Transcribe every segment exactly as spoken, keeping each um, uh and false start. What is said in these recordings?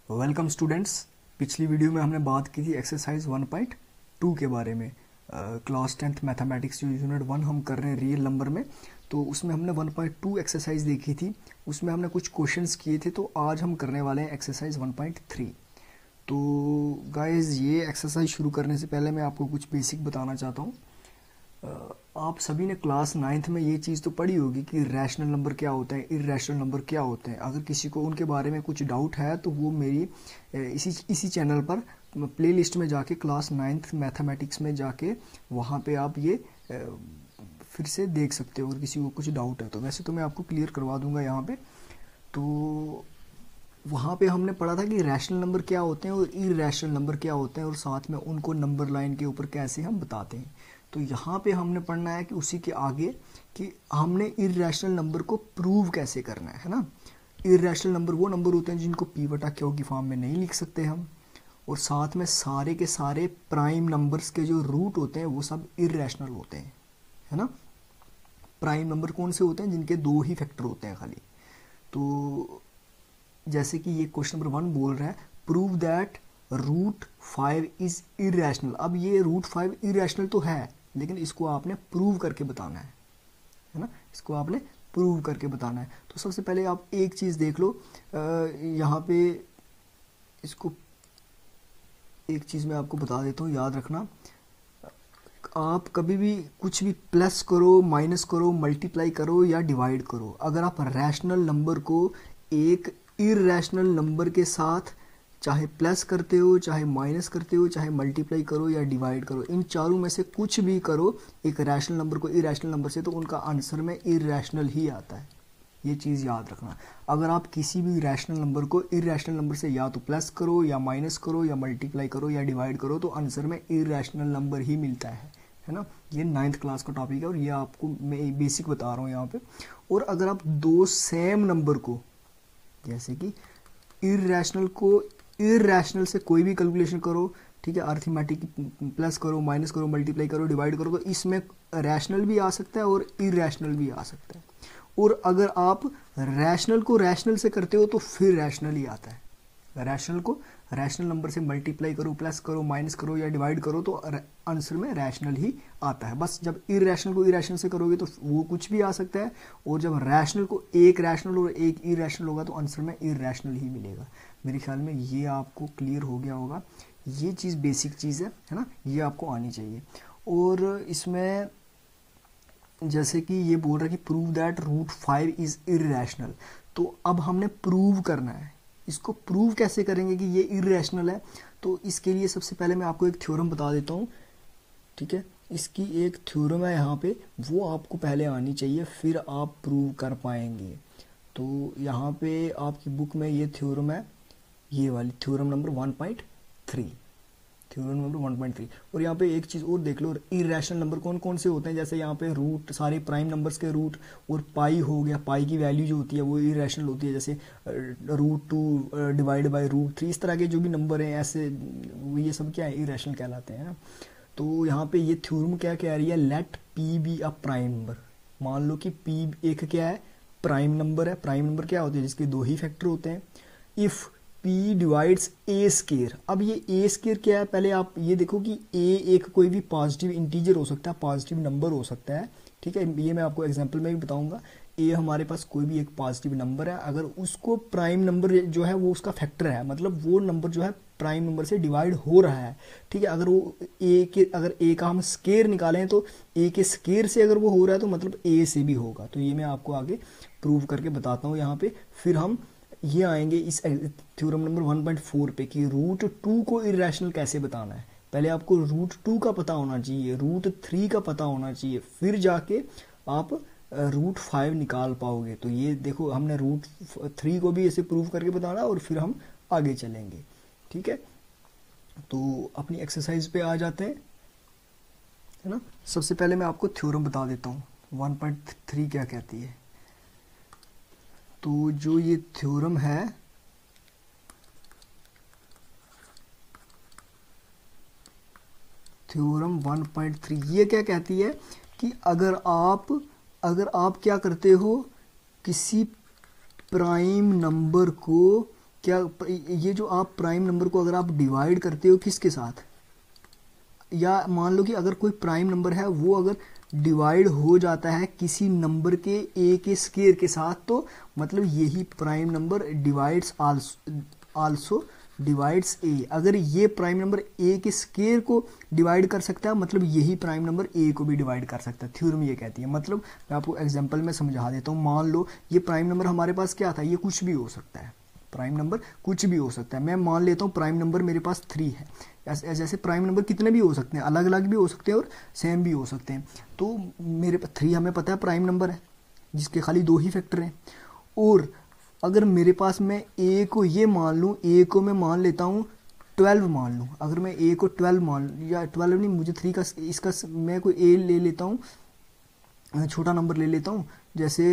Welcome students. पिछली video में हमने बात की थी एक्सरसाइज वन पॉइंट टू के बारे में। क्लास टेंथ मैथमेटिक्स जो यूनिट वन हम कर रहे हैं रियल नंबर में, तो उसमें हमने वन पॉइंट टू एक्सरसाइज देखी थी। उसमें हमने कुछ क्वेश्चंस किए थे, तो आज हम करने वाले हैं एक्सरसाइज वन पॉइंट थ्री। तो गाइस, ये एक्सरसाइज शुरू करने से पहले मैं आपको कुछ बेसिक बताना चाहता हूँ। आप सभी ने क्लास नाइन्थ में ये चीज़ तो पढ़ी होगी कि रैशनल नंबर क्या होता है, इर्रेशनल नंबर क्या होते हैं। अगर किसी को उनके बारे में कुछ डाउट है तो वो मेरी इसी इसी चैनल पर प्लेलिस्ट में जाके क्लास नाइन्थ मैथमेटिक्स में जाके वहाँ पे आप ये फिर से देख सकते हो। अगर किसी को कुछ डाउट है तो वैसे तो मैं आपको क्लियर करवा दूंगा यहाँ पे। तो वहाँ पे हमने पढ़ा था कि रैशनल नंबर क्या होते हैं और इर्रेशनल नंबर क्या होते हैं, और साथ में उनको नंबर लाइन के ऊपर कैसे हम बताते हैं। तो यहाँ पे हमने पढ़ना है कि उसी के आगे कि हमने इर्रेशनल नंबर को प्रूव कैसे करना है, है ना। इर्रेशनल नंबर वो नंबर होते हैं जिनको पी बटा क्यू की फॉर्म में नहीं लिख सकते हम, और साथ में सारे के सारे प्राइम नंबर्स के जो रूट होते हैं वो सब इर्रेशनल होते हैं, है ना। प्राइम नंबर कौन से होते हैं? जिनके दो ही फैक्टर होते हैं खाली। तो जैसे कि ये क्वेश्चन नंबर वन बोल रहा है, prove that root five is irrational. अब ये रूट फाइव इरेशनल तो है, लेकिन इसको आपने प्रूव करके बताना है, है ना। इसको आपने प्रूव करके बताना है। तो सबसे पहले आप एक चीज़ देख लो, यहाँ पे इसको एक चीज़ मैं आपको बता देता हूँ, याद रखना। आप कभी भी कुछ भी प्लस करो, माइनस करो, मल्टीप्लाई करो या डिवाइड करो, अगर आप रैशनल नंबर को एक इर्रेशनल नंबर के साथ चाहे प्लस करते हो, चाहे माइनस करते हो, चाहे मल्टीप्लाई करो या डिवाइड करो, इन चारों में से कुछ भी करो एक रैशनल नंबर को इरेशनल नंबर से, तो उनका आंसर में इर्रेशनल ही आता है। ये चीज़ याद रखना। अगर आप किसी भी रैशनल नंबर को इर्रेशनल नंबर से या तो प्लस करो या माइनस करो या मल्टीप्लाई करो या डिवाइड करो, तो आंसर में इर्रेशनल नंबर ही मिलता है, है ना। ये नाइन्थ क्लास का टॉपिक है और ये आपको मैं बेसिक बता रहा हूँ यहाँ पे। और अगर आप दो सेम नंबर को, जैसे कि इर्रेशनल को इर्रेशनल से कोई भी कैलकुलेशन करो, ठीक है, अर्थमेटिक प्लस करो, माइनस करो, मल्टीप्लाई करो, डिवाइड करो, तो इसमें रैशनल भी आ सकता है और इर्रेशनल भी आ सकता है। और अगर आप रैशनल को रैशनल से करते हो तो फिर रैशनल ही आता है। रैशनल को रैशनल नंबर से मल्टीप्लाई करो, प्लस करो, माइनस करो या डिवाइड करो, तो आंसर में रैशनल ही आता है। बस जब इर्रेशनल को इरेशनल से करोगे तो वो कुछ भी आ सकता है, और जब रैशनल को एक रैशनल और एक इरेशनल होगा तो आंसर में इर्रेशनल ही मिलेगा। मेरे ख्याल में ये आपको क्लियर हो गया होगा। ये चीज़ बेसिक चीज़ है, है ना, ये आपको आनी चाहिए। और इसमें जैसे कि ये बोल रहा है कि prove that root five is irrational, तो अब हमने प्रूव करना है। इसको प्रूव कैसे करेंगे कि ये इर्रेशनल है? तो इसके लिए सबसे पहले मैं आपको एक थ्योरम बता देता हूँ, ठीक है। इसकी एक थ्योरम है यहाँ पे, वो आपको पहले आनी चाहिए, फिर आप प्रूव कर पाएंगे। तो यहाँ पे आपकी बुक में ये थ्योरम है, ये वाली theorem number one point three, theorem number one point three. और यहाँ पे एक चीज़ और देख लो, इरेशनल नंबर कौन कौन से होते हैं। जैसे यहाँ पे रूट, सारे प्राइम नंबर्स के रूट, और पाई हो गया, पाई की वैल्यू जो होती है वो इरेशनल होती है। जैसे root two divide by root three, इस तरह के जो भी नंबर हैं ऐसे, ये सब क्या है, इरेशनल कहलाते हैं ना। तो यहाँ पे ये थ्योरम क्या कह रही है, let P be a prime number. मान लो कि पी एक क्या है, प्राइम नंबर है। प्राइम नंबर क्या होते हैं? जिसके दो ही फैक्टर होते हैं। If P divides a square. अब ये ए स्केयर क्या है, पहले आप ये देखो कि ए एक कोई भी पॉजिटिव इंटीजर हो सकता है, पॉजिटिव नंबर हो सकता है, ठीक है। ये मैं आपको एग्जांपल में भी बताऊंगा। ए हमारे पास कोई भी एक पॉजिटिव नंबर है, अगर उसको प्राइम नंबर जो है वो उसका फैक्टर है, मतलब वो नंबर जो है प्राइम नंबर से डिवाइड हो रहा है, ठीक है। अगर वो ए के, अगर ए का हम स्केयर निकालें तो ए के स्केयर से अगर वो हो रहा है तो मतलब ए से भी होगा। तो ये मैं आपको आगे प्रूव करके बताता हूँ यहाँ पे। फिर हम ये आएंगे इस theorem number one point four पे कि रूट टू को इरेशनल कैसे बताना है। पहले आपको रूट टू का पता होना चाहिए, रूट थ्री का पता होना चाहिए, फिर जाके आप रूट फाइव निकाल पाओगे। तो ये देखो, हमने रूट थ्री को भी ऐसे प्रूव करके बताना और फिर हम आगे चलेंगे, ठीक है। तो अपनी एक्सरसाइज पे आ जाते हैं, है ना। सबसे पहले मैं आपको थ्योरम बता देता हूँ वन पॉइंट थ्री क्या कहती है। तो जो ये थ्योरम है, थ्योरम वन पॉइंट थ्री, ये क्या कहती है कि अगर आप अगर आप क्या करते हो, किसी प्राइम नंबर को क्या ये जो आप प्राइम नंबर को अगर आप डिवाइड करते हो किसके साथ, या मान लो कि अगर कोई प्राइम नंबर है वो अगर डिवाइड हो जाता है किसी नंबर के ए के स्केयर के साथ, तो मतलब यही prime number divides also divides a. अगर ये प्राइम नंबर ए के स्केयर को डिवाइड कर सकता है, मतलब यही प्राइम नंबर ए को भी डिवाइड कर सकता है। थ्योरम ये कहती है। मतलब मैं आपको एग्जांपल में समझा देता हूँ। मान लो ये प्राइम नंबर हमारे पास क्या था, ये कुछ भी हो सकता है, प्राइम नंबर कुछ भी हो सकता है। मैं मान लेता हूँ प्राइम नंबर मेरे पास थ्री है। जैसे प्राइम नंबर कितने भी हो सकते हैं, अलग अलग भी हो सकते हैं और सेम भी हो सकते हैं। तो मेरे पास थ्री हमें पता है प्राइम नंबर है जिसके खाली दो ही फैक्टर हैं। और अगर मेरे पास मैं ए को ये मान लूँ, ए को मैं मान लेता हूँ ट्वेल्व मान लूँ। अगर मैं ए को ट्वेल्व मान लूँ, या ट्वेल्व नहीं, मुझे थ्री का इसका मैं कोई ए ले लेता हूँ, छोटा नंबर ले लेता हूँ, जैसे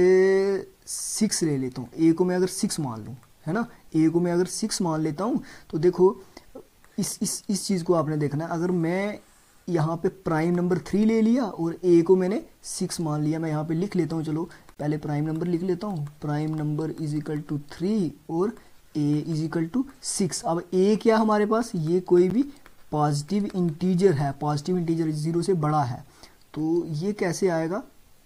सिक्स ले लेता हूँ। ए को मैं अगर सिक्स मान लूँ, है ना, ए को मैं अगर सिक्स मान लेता हूँ, तो देखो इस इस इस चीज़ को आपने देखना है। अगर मैं यहाँ पे प्राइम नंबर थ्री ले लिया और ए को मैंने सिक्स मान लिया, मैं यहाँ पे लिख लेता हूँ। चलो पहले प्राइम नंबर लिख लेता हूँ, prime number is equal to three और a is equal to six. अब ए क्या हमारे पास, ये कोई भी पॉजिटिव इंटीजर है, पॉजिटिव इंटीजर जीरो से बड़ा है। तो ये कैसे आएगा,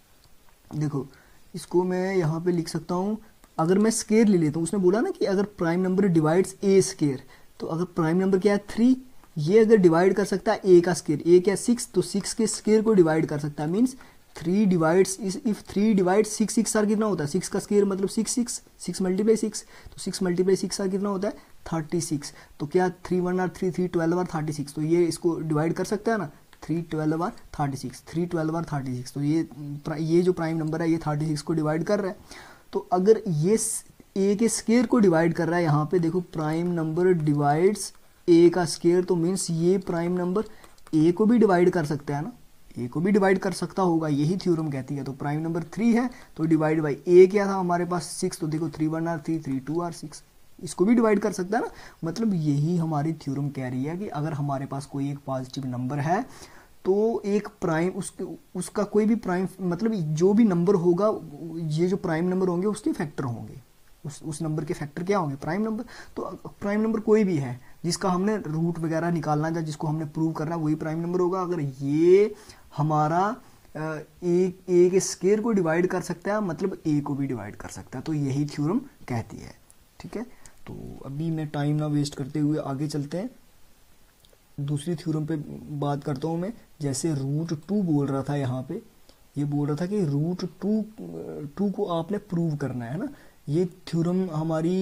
देखो इसको मैं यहाँ पे लिख सकता हूँ। अगर मैं स्केयर ले लेता हूँ, उसने बोला ना कि अगर prime number divides a square, तो अगर प्राइम नंबर क्या है थ्री, ये अगर डिवाइड कर सकता है ए का स्केयर, ए क्या सिक्स, तो सिक्स के स्केयर को डिवाइड कर सकता है। Means three divides if three divide six, six सार कितना होता है, सिक्स का स्केयर मतलब six, six six multiply six, तो सिक्स मल्टीप्लाई सिक्स सार कितना होता है थर्टी सिक्स। तो क्या three one are three, three twelve are thirty six, तो ये इसको डिवाइड कर सकता है ना, three twelve are thirty six, three twelve are thirty six. तो ये ये जो प्राइम नंबर है ये थर्टी सिक्स को डिवाइड कर रहा है। तो अगर ये ए के स्केयर को डिवाइड कर रहा है, यहाँ पे देखो प्राइम नंबर डिवाइड्स ए का स्केयर, तो मीन्स ये प्राइम नंबर ए को भी डिवाइड कर सकता है ना, ए को भी डिवाइड कर सकता होगा, यही थ्योरम कहती है। तो प्राइम नंबर थ्री है तो डिवाइड बाई ए क्या था हमारे पास सिक्स, तो देखो three one are three, three two are six, इसको भी डिवाइड कर सकता है ना। मतलब यही हमारी थ्योरम कह रही है कि अगर हमारे पास कोई एक पॉजिटिव नंबर है तो एक प्राइम उसके उसका कोई भी प्राइम मतलब जो भी नंबर होगा, ये जो प्राइम नंबर होंगे उसके फैक्टर होंगे, उस उस नंबर के फैक्टर क्या होंगे, प्राइम नंबर। तो प्राइम नंबर कोई भी है जिसका हमने रूट वगैरह निकालना है, जिसको हमने प्रूव करना है, वही प्राइम नंबर होगा। अगर ये हमारा ए ए के स्केयर को डिवाइड कर सकता है, मतलब ए को भी डिवाइड कर सकता है, तो यही थ्योरम कहती है। ठीक है, तो अभी मैं टाइम ना वेस्ट करते हुए आगे चलते हैं, दूसरी थ्योरम पे बात करता हूँ मैं। जैसे रूट टू बोल रहा था, यहाँ पे ये बोल रहा था कि रूट टू टू को आपने प्रूव करना है ना। ये थ्योरम हमारी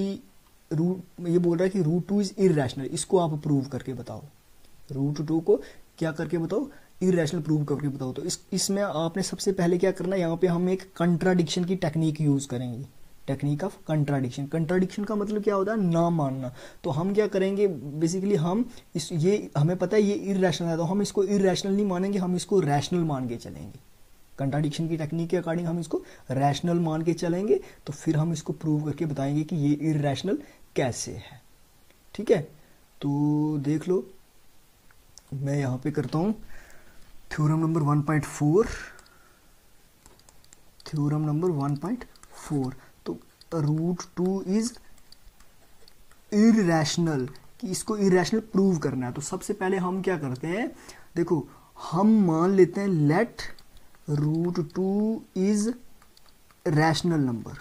रूट ये बोल रहा है कि रूट टू इज इररेशनल, इसको आप प्रूव करके बताओ। रूट टू को क्या करके बताओ, इररेशनल प्रूव करके बताओ। तो इस इसमें आपने सबसे पहले क्या करना है, यहाँ पे हम एक कंट्राडिक्शन की टेक्निक यूज करेंगे, टेक्निक ऑफ कंट्राडिक्शन। कंट्राडिक्शन का मतलब क्या होता है, ना मानना। तो हम क्या करेंगे, बेसिकली हम इस ये हमें पता है ये इररेशनल है, तो हम इसको इररेशनल नहीं मानेंगे, हम इसको रैशनल मान के चलेंगे। कंट्राडिक्शन की टेक्निक के अकॉर्डिंग हम इसको रैशनल मान के चलेंगे, तो फिर हम इसको प्रूव करके बताएंगे कि ये इररेशनल कैसे है। ठीक है, तो देख लो, मैं यहाँ पे करता हूँ theorem number one point four, theorem number one point four. तो रूट टू इज इररेशनल, कि इसको इररेशनल प्रूव करना है। तो सबसे पहले हम क्या करते हैं, देखो हम मान लेते हैं let root two is rational number,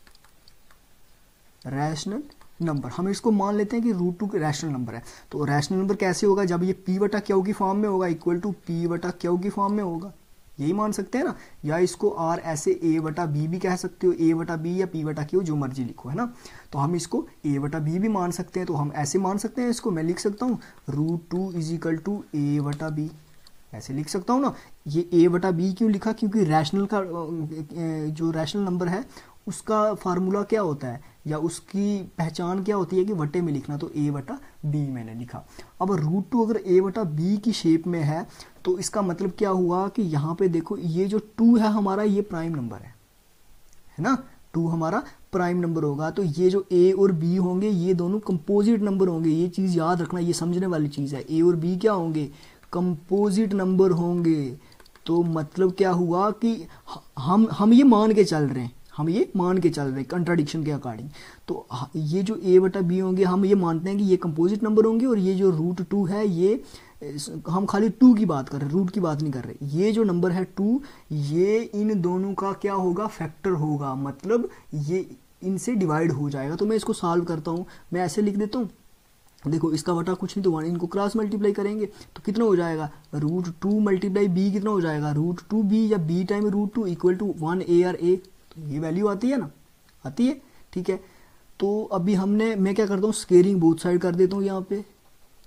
rational number हम इसको मान लेते हैं कि रूट टू रैशनल नंबर है। तो रैशनल नंबर कैसे होगा, जब ये पी बटा क्यू की फॉर्म में होगा, इक्वल टू पी बटा क्यू की फॉर्म में होगा, यही मान सकते हैं ना। या इसको आर ऐसे ए बटा बी भी कह सकते हो, ए बटा बी या पी बटा क्यू जो मर्जी लिखो, है ना। तो हम इसको ए बटा बी भी मान सकते हैं, तो हम ऐसे मान सकते हैं इसको, मैं लिख सकता हूँ root two is equal to A बटा बी, ऐसे लिख सकता हूँ ना। ये ए बटा बी क्यों लिखा, क्योंकि रैशनल का जो रैशनल नंबर है उसका फार्मूला क्या होता है, या उसकी पहचान क्या होती है कि वटे में लिखना, तो ए बटा बी मैंने लिखा। अब रूट टू अगर ए बटा बी की शेप में है, तो इसका मतलब क्या हुआ कि यहाँ पे देखो ये जो टू है हमारा, ये प्राइम नंबर है, है ना। टू हमारा प्राइम नंबर होगा, तो ये जो ए और बी होंगे ये दोनों कंपोजिट नंबर होंगे। ये चीज़ याद रखना, ये समझने वाली चीज़ है। ए और बी क्या होंगे, कंपोजिट नंबर होंगे। तो मतलब क्या हुआ कि हम हम ये मान के चल रहे हैं, हम ये मान के चल रहे हैं कंट्राडिक्शन के अकॉर्डिंग। तो ये जो ए बटा बी होंगे हम ये मानते हैं कि ये कंपोजिट नंबर होंगे, और ये जो रूट टू है ये हम खाली टू की बात कर रहे हैं, रूट की बात नहीं कर रहे। ये जो नंबर है टू, ये इन दोनों का क्या होगा, फैक्टर होगा, मतलब ये इनसे डिवाइड हो जाएगा। तो मैं इसको सॉल्व करता हूँ, मैं ऐसे लिख देता हूँ, देखो इसका बटा कुछ नहीं तो वन, इनको क्रॉस मल्टीप्लाई करेंगे तो कितना हो जाएगा, रूट टू मल्टीप्लाई बी कितना हो जाएगा, रूट टू बी या B time root two equal to one A are A. तो ये वैल्यू आती है ना, आती है, ठीक है। तो अभी हमने, मैं क्या करता हूँ, स्केयरिंग बोथ साइड कर देता हूँ, यहाँ पे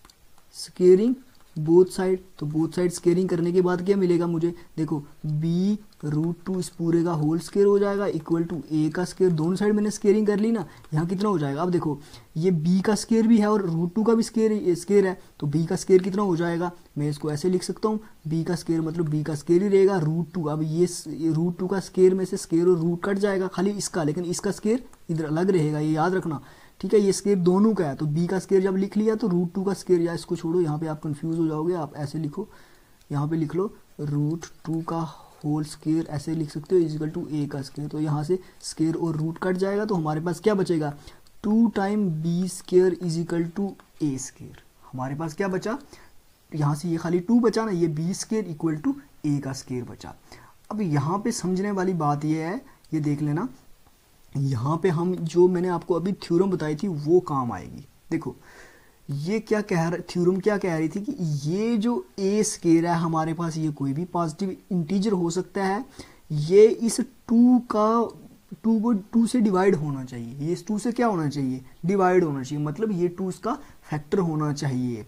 स्केयरिंग बोथ साइड। तो बोथ साइड स्केयरिंग करने के बाद क्या मिलेगा मुझे, देखो बी रूट टू इस पूरे का होल स्केयर हो जाएगा इक्वल टू ए का स्केयर। दोनों साइड मैंने स्केयरिंग कर ली ना, यहाँ कितना हो जाएगा, अब देखो ये बी का स्केयर भी है और रूट टू का भी स्केयर स्केयर है, तो बी का स्केयर कितना हो जाएगा, मैं इसको ऐसे लिख सकता हूँ, बी का स्केयर मतलब बी का स्केयर ही रहेगा रूट टू। अब ये रूट टू का स्केयर में से स्केयर और रूट कट जाएगा खाली इसका, लेकिन इसका स्केयर इधर अलग रहेगा, ये याद रखना, ठीक है। ये स्केयर दोनों का है, तो बी का स्केयर जब लिख लिया तो रूट टू का स्केयर, या इसको छोड़ो, यहाँ पे आप कंफ्यूज हो जाओगे, आप ऐसे लिखो, यहाँ पे लिख लो रूट टू का होल स्केयर, ऐसे लिख सकते हो, इजिकल टू ए का स्केयर। तो यहाँ से स्केयर और रूट कट जाएगा, तो हमारे पास क्या बचेगा, two time B square is equal to A square. हमारे पास क्या बचा, यहाँ से ये खाली टू बचा ना, ये B square equal to A का स्केयर बचा। अब यहाँ पे समझने वाली बात ये है, ये देख लेना, यहाँ पे हम जो मैंने आपको अभी थ्योरम बताई थी वो काम आएगी। देखो ये क्या कह रहा, थ्योरम क्या कह रही थी कि ये जो ए स्केयर है हमारे पास, ये कोई भी पॉजिटिव इंटीजर हो सकता है, ये इस टू का टू को टू से डिवाइड होना चाहिए, ये इस टू से क्या होना चाहिए, डिवाइड होना चाहिए, मतलब ये टू इसका फैक्टर होना चाहिए।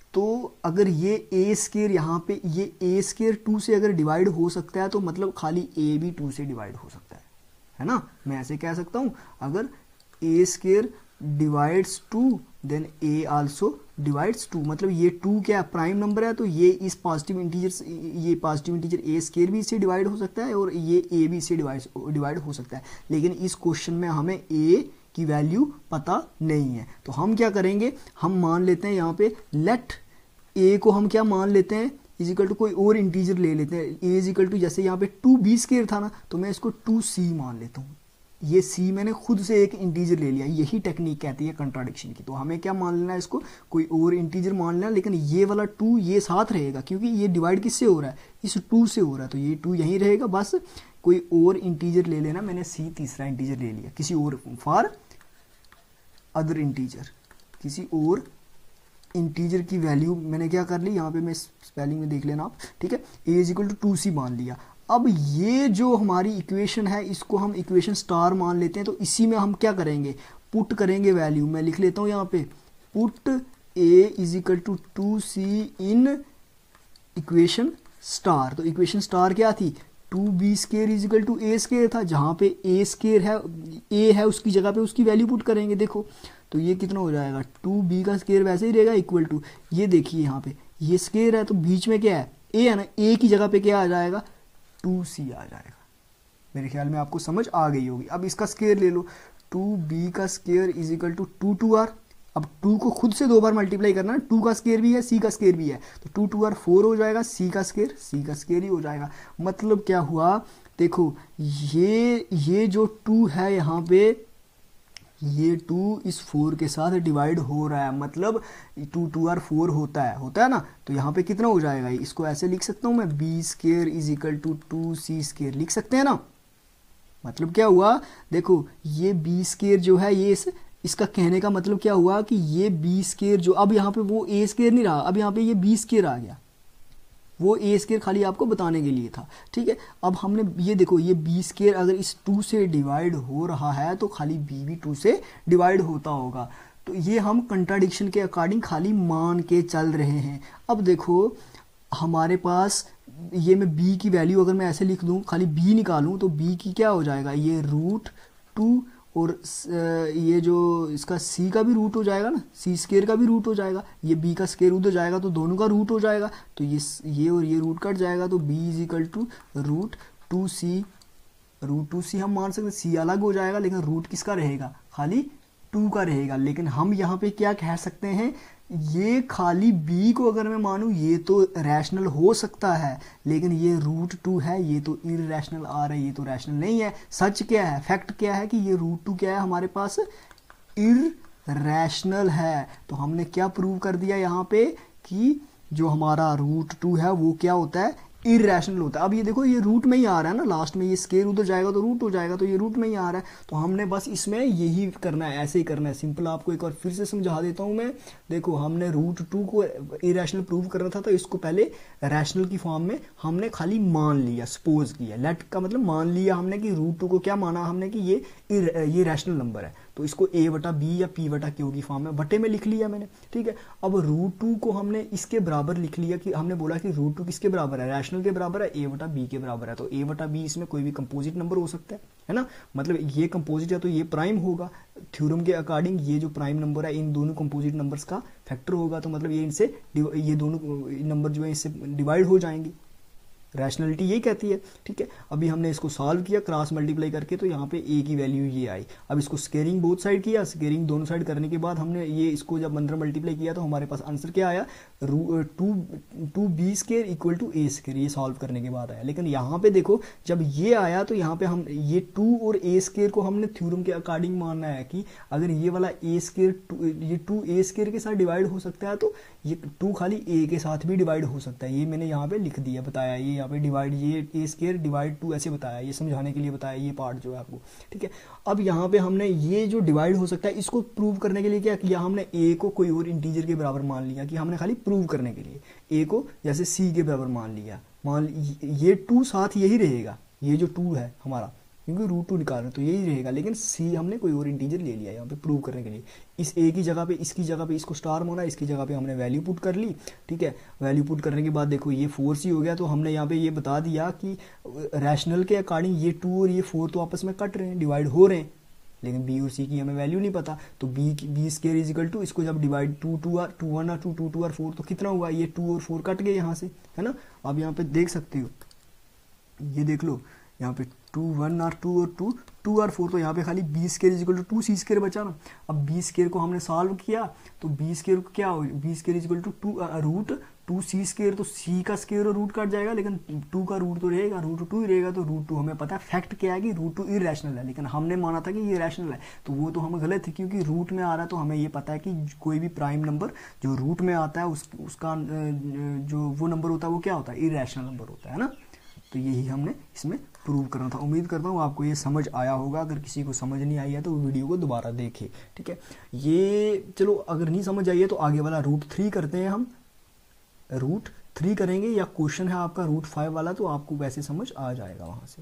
तो अगर ये ए स्केयर यहाँ पे, ये ए स्केयर टू से अगर डिवाइड हो सकता है तो मतलब खाली ए भी टू से डिवाइड हो सकता है, है ना। मैं ऐसे कह सकता हूँ, अगर A square divides two then A also divides two, मतलब ये टू क्या प्राइम नंबर है, तो ये इस पॉजिटिव इंटीजर, ये पॉजिटिव इंटीजर ए स्केयर भी इससे डिवाइड हो सकता है और ये ए भी इससे डिवाइड डिवाइड हो सकता है। लेकिन इस क्वेश्चन में हमें ए की वैल्यू पता नहीं है, तो हम क्या करेंगे, हम मान लेते हैं यहाँ पे लेट ए को हम क्या मान लेते हैं, इज इक्वल टू कोई और इंटीजर ले लेते हैं, ए इज इक्वल टू, जैसे यहाँ पे टू बी स्केयर था ना, तो मैं इसको टू सी मान लेता हूँ। ये सी मैंने खुद से एक इंटीजर ले लिया, यही टेक्निक कहती है कंट्राडिक्शन की। तो हमें क्या मान लेना है, इसको कोई और इंटीजर मान लेना, लेकिन ये वाला टू ये साथ रहेगा, क्योंकि ये डिवाइड किससे हो रहा है, इस टू से हो रहा है, तो ये टू यहीं रहेगा, बस कोई और इंटीजर ले लेना। मैंने सी तीसरा इंटीजर ले लिया, किसी और, फॉर अदर इंटीजर, किसी और इंटीजर की वैल्यू मैंने क्या कर ली, यहाँ पे मैं स्पेलिंग में देख लेना आप, ठीक है, A is equal to two C मान लिया। अब ये जो हमारी इक्वेशन है इसको हम इक्वेशन स्टार मान लेते हैं, तो इसी में हम क्या करेंगे, पुट करेंगे वैल्यू। मैं लिख लेता हूँ यहाँ पे, put A is equal to two C in equation star. तो इक्वेशन स्टार क्या थी, two B square is equal to A square था, जहाँ पे ए स्केयर है, ए है उसकी जगह पे उसकी वैल्यू पुट करेंगे। देखो तो ये कितना हो जाएगा, टू बी का स्केयर वैसे ही रहेगा इक्वल टू, ये देखिए यहाँ पे ये स्केयर है तो बीच में क्या है, ए है ना, ए की जगह पे क्या आ जाएगा, टू सी आ जाएगा। मेरे ख्याल में आपको समझ आ गई होगी। अब इसका स्केयर ले लो, टू बी का square is equal to two two two. Are two को खुद से दो बार मल्टीप्लाई करना है, टू का स्केयर भी है सी का स्केयर भी है, तो टू टू आर फोर हो जाएगा, सी का स्केयर सी का स्केयर ही हो जाएगा। मतलब क्या हुआ, देखो ये ये जो टू है यहाँ पे, ये टू इस फोर के साथ डिवाइड हो रहा है, मतलब टू टू आर फोर होता है होता है ना। तो यहाँ पे कितना हो जाएगा, इसको ऐसे लिख सकता हूँ मैं, B square is equal to two C square लिख सकते हैं ना। मतलब क्या हुआ, देखो ये बी स्केयर जो है, ये इस, इसका कहने का मतलब क्या हुआ कि ये बी स्केयर जो, अब यहाँ पे वो ए स्केयर नहीं रहा, अब यहाँ पे ये बी स्केयर आ गया, वो ए स्केयर खाली आपको बताने के लिए था, ठीक है। अब हमने ये देखो, ये बी स्केयर अगर इस टू से डिवाइड हो रहा है तो खाली बी भी टू से डिवाइड होता होगा। तो ये हम कंट्राडिक्शन के अकॉर्डिंग खाली मान के चल रहे हैं। अब देखो हमारे पास ये, मैं बी की वैल्यू अगर मैं ऐसे लिख दूं, खाली बी निकालूं, तो बी की क्या हो जाएगा, ये रूट टू, और ये जो इसका सी का भी रूट हो जाएगा ना, सी स्केयर का भी रूट हो जाएगा, ये बी का स्केयर उधर जाएगा तो दोनों का रूट हो जाएगा, तो ये ये और ये रूट कट जाएगा, तो B is equal to root two C, root two C हम मान सकते, सी अलग हो जाएगा लेकिन रूट किसका रहेगा, खाली टू का रहेगा। लेकिन हम यहाँ पे क्या कह सकते हैं, ये खाली b को अगर मैं मानूँ ये तो रैशनल हो सकता है, लेकिन ये रूट टू है ये तो इरैशनल आ रहा है, ये तो रैशनल नहीं है। सच क्या है, फैक्ट क्या है कि ये रूट टू क्या है हमारे पास, इरैशनल है। तो हमने क्या प्रूव कर दिया यहाँ पे कि जो हमारा रूट टू है वो क्या होता है, इरैशनल होता है। अब ये देखो ये रूट में ही आ रहा है ना, लास्ट में ये स्केयर उधर जाएगा तो रूट हो जाएगा, तो ये रूट में ही आ रहा है। तो हमने बस इसमें यही करना है, ऐसे ही करना है। सिंपल आपको एक बार फिर से समझा देता हूँ मैं। देखो हमने रूट टू को इरैशनल प्रूव करना था, तो इसको पहले रैशनल की फॉर्म में हमने खाली मान लिया, सपोज किया। लेट का मतलब मान लिया हमने कि रूट टू को क्या माना हमने कि ये ये रैशनल नंबर है, तो इसको ए बटा बी या पी बटा क्यू की फॉर्म में बटे में लिख लिया मैंने, ठीक है। अब रूट टू को हमने इसके बराबर लिख लिया कि हमने बोला कि रूट टू किसके बराबर है, रैशनल के बराबर है, ए बटा बी के बराबर है। तो ए बटा बी इसमें कोई भी कंपोजिट नंबर हो सकता है, है ना। मतलब ये कंपोजिट है तो ये प्राइम होगा। थ्योरम के अकॉर्डिंग ये जो प्राइम नंबर है इन दोनों कंपोजिट नंबर्स का फैक्टर होगा, तो मतलब ये इनसे ये दोनों नंबर जो है इससे डिवाइड हो जाएंगे। रैशनलिटी यही कहती है, ठीक है। अभी हमने इसको सॉल्व किया क्रॉस मल्टीप्लाई करके, तो यहाँ पे ए की वैल्यू ये आई। अब इसको स्केयरिंग बोथ साइड किया, स्केयरिंग दोनों साइड करने के बाद हमने ये इसको जब अंदर मल्टीप्लाई किया तो हमारे पास आंसर क्या आया, two two B square equal to A square, ये सॉल्व करने के बाद आया। लेकिन यहाँ पे देखो जब ये आया तो यहाँ पे हम ये टू और ए स्केयर को हमने थ्योरम के अकॉर्डिंग मानना है कि अगर ये वाला ए स्केयर ये टू ए स्केयर के साथ डिवाइड हो सकता है तो ये टू खाली ए के साथ भी डिवाइड हो सकता है। ये मैंने यहाँ पे लिख दिया, बताया, ये यहाँ पे डिवाइड ये ए स्केयर डिवाइड टू ऐसे बताया, ये समझाने के लिए बताया ये पार्ट जो है आपको, ठीक है। अब यहाँ पे हमने ये जो डिवाइड हो सकता है इसको प्रूव करने के लिए क्या किया, हमने ए को कोई और इंटीजर के बराबर मान लिया, कि हमने खाली प्रूव करने के लिए ए को जैसे सी के बराबर मान लिया। मान ये टू साथ यही रहेगा, ये जो टू है हमारा, क्योंकि रूट टू निकाल रहे तो यही रहेगा, लेकिन सी हमने कोई और इंटीजर ले लिया यहाँ पे प्रूव करने के लिए। इस ए की जगह पे इसकी जगह पे इसको स्टार माना, इसकी जगह पे हमने वैल्यू पुट कर ली, ठीक है। वैल्यू पुट करने के बाद देखो ये फोर सी हो गया, तो हमने यहाँ पे ये बता दिया कि रैशनल के अकॉर्डिंग ये टू और ये फोर तो आपस में कट रहे हैं, डिवाइड हो रहे हैं, लेकिन बी और सी की हमें वैल्यू नहीं पता। तो B B square is equal to इसको जब divide two two are two one are two two two are four, तो कितना हुआ, ये टू और फोर कट गए यहाँ से, है ना। अब यहाँ पे देख सकते हो, ये देख लो यहाँ पे टू वन आर टू और टू टू आर फोर, तो यहाँ पे खाली B square is equal to two C square बचा ना। अब बी स्केयर को हमने सॉल्व किया तो बी स्केयर को क्या हो, B square is equal to two root two C square, तो सी का स्केयर और रूट कट जाएगा, लेकिन टू का रूट तो रहेगा, रूट टू ही रहेगा। तो रूट टू हमें पता है फैक्ट क्या है कि रूट टू इरैशनल है, लेकिन हमने माना था कि ये रैशनल है, तो वो तो हम गलत है, क्योंकि रूट में आ रहा है। तो हमें ये पता है कि कोई भी प्राइम नंबर जो रूट में आता है उस उसका जो वो नंबर होता है वो क्या होता है, इरैशनल नंबर होता है ना। तो यही हमने इसमें प्रूव करना था। उम्मीद करता हूँ आपको ये समझ आया होगा। अगर किसी को समझ नहीं आई है तो वीडियो को दोबारा देखे, ठीक है। ये चलो अगर नहीं समझ आई है तो आगे वाला रूट थ्री करते हैं, हम रूट थ्री करेंगे, या क्वेश्चन है आपका रूट फाइव वाला, तो आपको वैसे समझ आ जाएगा वहाँ से,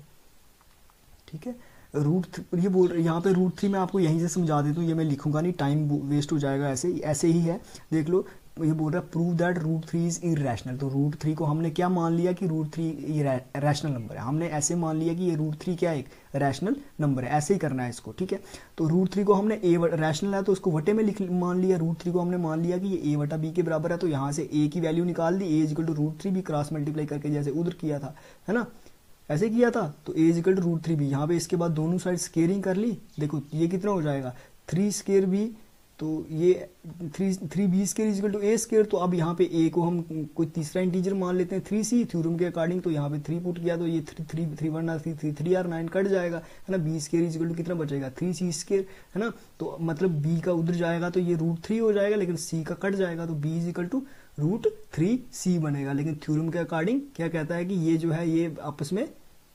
ठीक है। रूट ये बोल रहे यहाँ पे रूट थ्री मैं आपको यहीं से समझा देता हूँ, ये मैं लिखूंगा नहीं, टाइम वेस्ट हो जाएगा, ऐसे ऐसे ही है। देख लो ये बोल रहा है prove that root three is irrational. तो रूट थ्री को हमने क्या मान लिया कि रूट थ्री रैशनल नंबर है, हमने ऐसे मान लिया कि ये रूट थ्री क्या है, एक रैशनल नंबर है, ऐसे ही करना है इसको, ठीक है। तो रूट थ्री को हमने ए रैशनल है तो उसको वटे में लिख मान लिया, रूट थ्री को हमने मान लिया कि ये ए वटा बी के बराबर है, तो यहाँ से ए की वैल्यू निकाल दी, A is equal to root three भी क्रॉस मल्टीप्लाई करके जैसे उधर किया था, है ना, ऐसे किया था। तो A is equal to root three B, यहाँ पे इसके बाद दोनों साइड स्केयरिंग कर ली। देखो ये कितना हो जाएगा, थ्री स्केयर बी, तो ये three three B square is equal to A square. तो अब यहाँ पे ए को हम कोई तीसरा इंटीजर मान लेते हैं, थ्री सी थ्योरम के अकॉर्डिंग। तो यहाँ पे थ्री पुट किया तो ये three three three one are three three three are nine cut जाएगा, है ना। B square is equal to कितना बचेगा, थ्री सी स्केयर, है ना। तो मतलब बी का उधर जाएगा तो ये रूट थ्री हो जाएगा, लेकिन सी का कट जाएगा, तो B is equal to root three C बनेगा। लेकिन थ्योरम के अकॉर्डिंग क्या कहता है कि ये जो है ये आपस में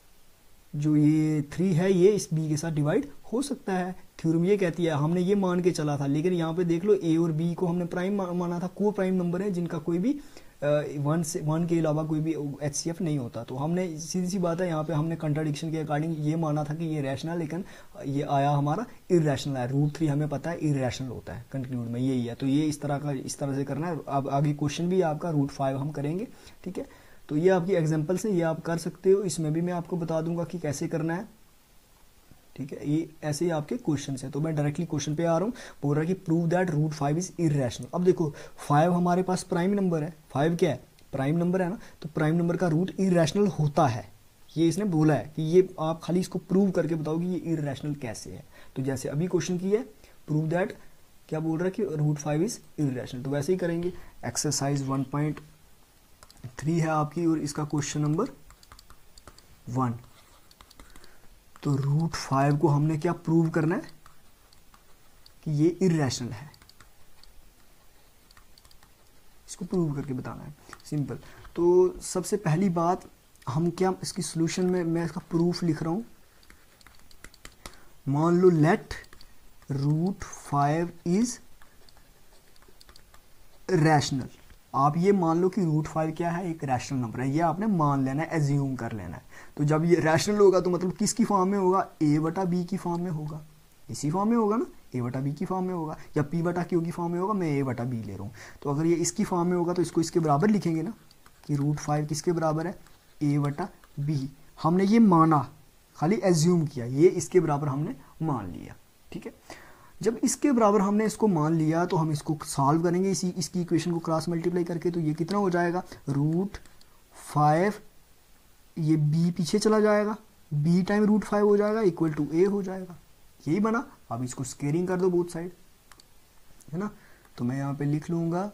जो ये थ्री है ये इस बी के साथ डिवाइड हो सकता है। थ्योरम ये कहती है, हमने ये मान के चला था, लेकिन यहाँ पे देख लो ए और बी को हमने प्राइम माना था, को प्राइम नंबर है जिनका कोई भी वन से वन के अलावा कोई भी एच सी एफ नहीं होता। तो हमने सीधी सी बात है यहाँ पे हमने कंट्राडिक्शन के अकॉर्डिंग ये माना था कि ये रैशनल, लेकिन ये आया हमारा इरैशनल है। रूट थ्री हमें पता है इरैशनल होता है, कंक्लूड में यही है। तो ये इस तरह का इस तरह से करना है। अब आगे क्वेश्चन भी आपका रूट फाइव हम करेंगे, ठीक है। तो ये आपकी एग्जाम्पल्स है, ये आप कर सकते हो, इसमें भी मैं आपको बता दूंगा कि कैसे करना है, ठीक है। ये ऐसे ही आपके क्वेश्चन है। तो मैं डायरेक्टली क्वेश्चन पे आ रहा हूँ, बोल रहा है कि prove that root five is irrational. अब देखो फाइव हमारे पास प्राइम नंबर है, फाइव क्या है, प्राइम नंबर है ना, तो प्राइम नंबर का रूट इरैशनल होता है, ये इसने बोला है कि ये आप खाली इसको प्रूव करके बताओ कि ये इरैशनल कैसे है। तो जैसे अभी क्वेश्चन की है, प्रूव दैट, क्या बोल रहा है कि रूट फाइव इज इरेशनल। तो वैसे ही करेंगे। एक्सरसाइज वन पॉइंट थ्री है आपकी और इसका क्वेश्चन नंबर वन। तो रूट फाइव को हमने क्या प्रूव करना है कि ये इरेशनल है, इसको प्रूव करके बताना है, सिंपल। तो सबसे पहली बात हम क्या इसकी सॉल्यूशन में मैं इसका प्रूफ लिख रहा हूं। मान लो let root five is rational. आप ये मान लो कि रूट फाइव क्या है, एक रैशनल नंबर है, ये आपने मान लेना है, एज्यूम कर लेना है। तो जब ये रैशनल होगा तो मतलब किसकी फॉर्म में होगा, ए बटा बी की फॉर्म में होगा, इसी फॉर्म में होगा ना, ए बटा बी की फॉर्म में होगा, या पी बटा क्यू की फॉर्म में होगा, मैं ए बटा बी ले रहा हूँ। तो अगर ये इसकी फॉर्म में होगा तो इसको इसके बराबर लिखेंगे ना, कि रूट फाइव किसके बराबर है, ए बटा बी। हमने ये माना, खाली एज्यूम किया, ये इसके बराबर हमने मान लिया, ठीक है। जब इसके बराबर हमने इसको मान लिया तो हम इसको सॉल्व करेंगे इसी इसकी इक्वेशन को क्रॉस मल्टीप्लाई करके। तो ये कितना हो जाएगा, रूट फाइव, ये बी पीछे चला जाएगा, बी टाइम रूट फाइव हो जाएगा, इक्वल टू ए हो जाएगा। यही बना। अब इसको स्केयरिंग कर दो बोथ साइड, है ना। तो मैं यहाँ पे लिख लूंगा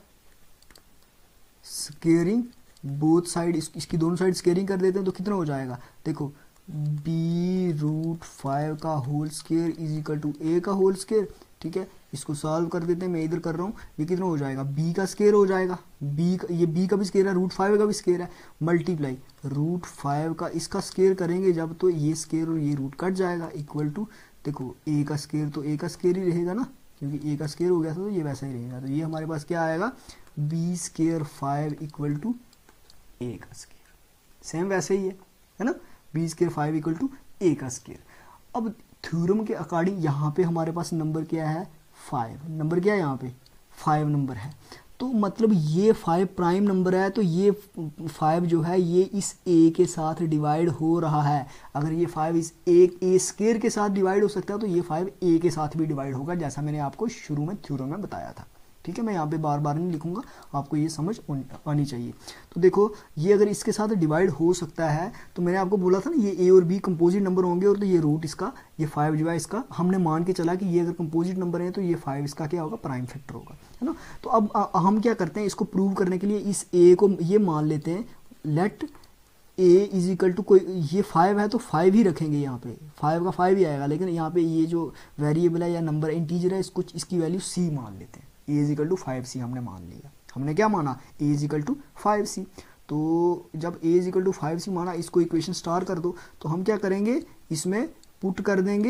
स्केयरिंग बोथ साइड, इस, इसकी दोनों साइड स्केयरिंग कर देते हैं तो कितना हो जाएगा, देखो बी रूट फाइव का whole square is equal to A का होल स्केयर, ठीक है। इसको सॉल्व कर देते हैं, मैं इधर कर रहा हूँ, ये कितना हो जाएगा, बी का स्केयर हो जाएगा, बी का, ये बी का भी स्केयर है, रूट फाइव का भी स्केयर है, मल्टीप्लाई रूट फाइव का इसका स्केयर करेंगे जब, तो ये स्केयर और ये रूट कट जाएगा, इक्वल टू, देखो ए का स्केयर तो ए का स्केयर ही रहेगा ना, क्योंकि ए का स्केयर हो गया था तो ये वैसा ही रहेगा। तो ये हमारे पास क्या आएगा, B square five equal to A का स्केयर, सेम वैसे ही है, है ना, B square five equal to A का स्केयर। अब थ्योरम के अकॉर्डिंग यहाँ पे हमारे पास नंबर क्या है, फाइव, नंबर क्या है यहाँ पे, फाइव नंबर है। तो मतलब ये फाइव प्राइम नंबर है, तो ये फाइव जो है ये इस ए के साथ डिवाइड हो रहा है। अगर ये फाइव इस एक ए स्केयर के साथ डिवाइड हो सकता है तो ये फाइव ए के साथ भी डिवाइड होगा, जैसा मैंने आपको शुरू में थ्योरम में बताया था, ठीक है। मैं यहाँ पे बार बार नहीं लिखूंगा, आपको ये समझ आनी चाहिए। तो देखो ये अगर इसके साथ डिवाइड हो सकता है तो मैंने आपको बोला था ना, ये ए और बी कंपोजिट नंबर होंगे, और तो ये रूट इसका, ये फाइव जो है इसका, हमने मान के चला कि ये अगर कंपोजिट नंबर है तो ये फाइव इसका क्या होगा, प्राइम फैक्टर होगा, है ना। तो अब आ, हम क्या करते हैं, इसको प्रूव करने के लिए इस ए को ये मान लेते हैं, let A is equal to, कोई ये फाइव है तो फाइव ही रखेंगे, यहाँ पे फाइव का फाइव ही आएगा, लेकिन यहाँ पे ये जो वेरिएबल है या नंबर इंटीजर है इसको, इसकी वैल्यू सी मान लेते हैं, A is equal to five C हमने मान लिया। हमने क्या माना, A is equal to five C. तो जब A is equal to five C माना, इसको इक्वेशन स्टार कर दो, तो हम क्या करेंगे, इसमें पुट कर देंगे,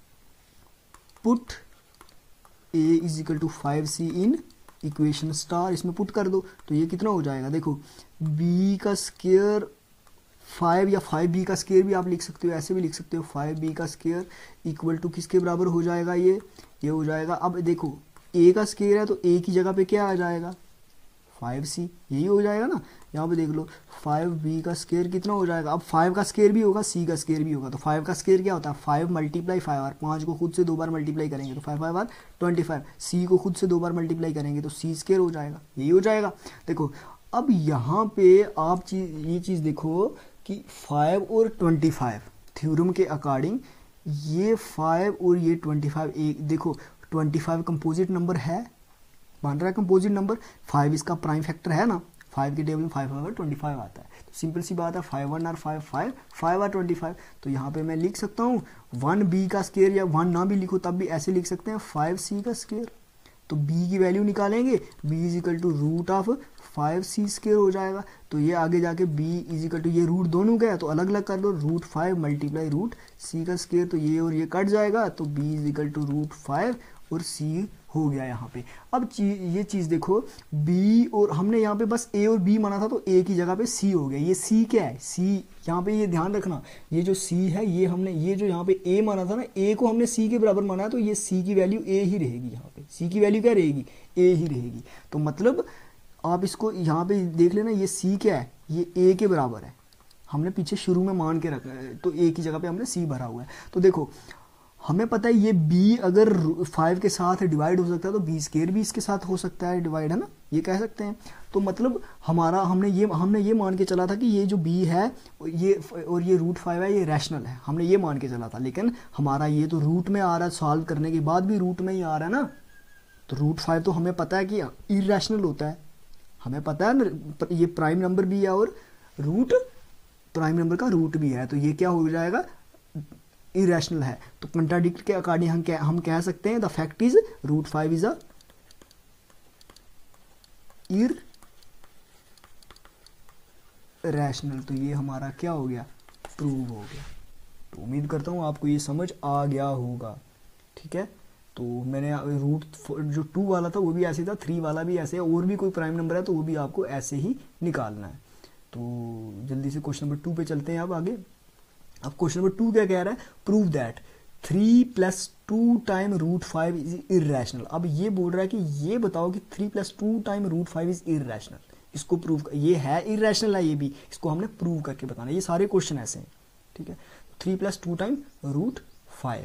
put A is equal to five C in equation star, इसमें पुट कर दो। तो ये कितना हो जाएगा, देखो बी का स्केयर फाइव, या फाइव बी का स्केयर भी आप लिख सकते हो, ऐसे भी लिख सकते हो, फाइव बी का स्केयर इक्वल टू किसके बराबर हो जाएगा, ये ये हो जाएगा। अब देखो ए का स्केयर है तो ए की जगह पे क्या आ जाएगा, फाइव सी, यही हो जाएगा ना। यहाँ पे देख लो फाइव बी का स्केयर कितना हो जाएगा, अब फाइव का स्केयर भी होगा, सी का स्केयर भी होगा। तो फाइव का स्केयर क्या होता है, फाइव मल्टीप्लाई फाइव आर, पाँच को खुद से दो बार मल्टीप्लाई करेंगे तो five five are twenty five, C को खुद से दो बार मल्टीप्लाई करेंगे तो सी स्केयर हो जाएगा, यही हो जाएगा। देखो अब यहाँ पे आप चीज ये चीज़ देखो कि फाइव और ट्वेंटी फाइव थ्योरम के अकॉर्डिंग, ये फाइव और ये ट्वेंटी फाइव, एक देखो ट्वेंटी फाइव कंपोजिट नंबर है, मान रहा है कंपोजिट नंबर, फाइव इसका प्राइम फैक्टर है ना, फाइव के टेबल में फाइव फाइव ट्वेंटी फाइव आता है। तो सिंपल सी बात है, five one are five five, five are twenty five. तो यहाँ पे मैं लिख सकता हूँ वन बी का स्केयर, या वन ना भी लिखो तब भी ऐसे लिख सकते हैं, फाइव सी का स्केयर। तो बी की वैल्यू निकालेंगे, B is equal to root of five C square हो जाएगा। तो ये आगे जाके बी इज इक्वल टू, ये रूट दोनों का है तो अलग अलग कर लो, root five multiply root C का स्केयर, तो ये और ये कट जाएगा, तो B is equal to root five और सी हो गया यहाँ पे। अब चीज ये चीज़ देखो, बी और हमने यहाँ पे बस ए और बी माना था तो ए की जगह पे सी हो गया। ये सी क्या है, सी यहाँ पे ये ध्यान रखना, ये जो सी है ये हमने, ये जो यहाँ पे ए माना था ना, ए को हमने सी के बराबर माना है, तो ये सी की वैल्यू ए ही रहेगी, यहाँ पे सी की वैल्यू क्या रहेगी, ए ही रहेगी। तो मतलब आप इसको यहाँ पे देख लेना, ये सी क्या है, ये ए के बराबर है, हमने पीछे शुरू में मान के रखा है, तो ए की जगह पे हमने सी भरा हुआ है। तो देखो हमें पता है ये b अगर फाइव के साथ डिवाइड हो सकता है तो b स्केयर भी इसके साथ हो सकता है डिवाइड, है ना, ये कह सकते हैं। तो मतलब हमारा हमने ये हमने ये मान के चला था कि ये जो b है ये और ये रूट फाइव है ये रैशनल है, हमने ये मान के चला था। लेकिन हमारा ये तो रूट में आ रहा है, सॉल्व करने के बाद भी रूट में ही आ रहा है ना, तो रूट फाइव तो हमें पता है कि इरेशनल होता है, हमें पता है ना, ये प्राइम नंबर भी है और रूट प्राइम नंबर का रूट भी है, तो ये क्या हो जाएगा, इरेशनल है। तो कंट्राडिक्ट के अकॉर्डिंग हम क्या हम कह सकते हैं the fact is root five is a irrational. तो ये हमारा क्या हो गया, प्रूव हो गया। तो उम्मीद करता हूँ आपको ये समझ आ गया होगा, ठीक है। तो मैंने रूट जो टू वाला था वो भी ऐसे था, थ्री वाला भी ऐसे है, और भी कोई प्राइम नंबर है तो वो भी आपको ऐसे ही निकालना है। तो जल्दी से क्वेश्चन नंबर टू पे चलते हैं अब आगे। अब क्वेश्चन नंबर टू क्या कह रहा है, prove that three plus two time root five is irrational. अब ये बोल रहा है कि ये बताओ कि three plus two time root five is irrational, इसको प्रूव, ये है इरेशनल है ये भी, इसको हमने प्रूव करके बताना। ये सारे क्वेश्चन ऐसे हैं, ठीक है। Three plus two time root five,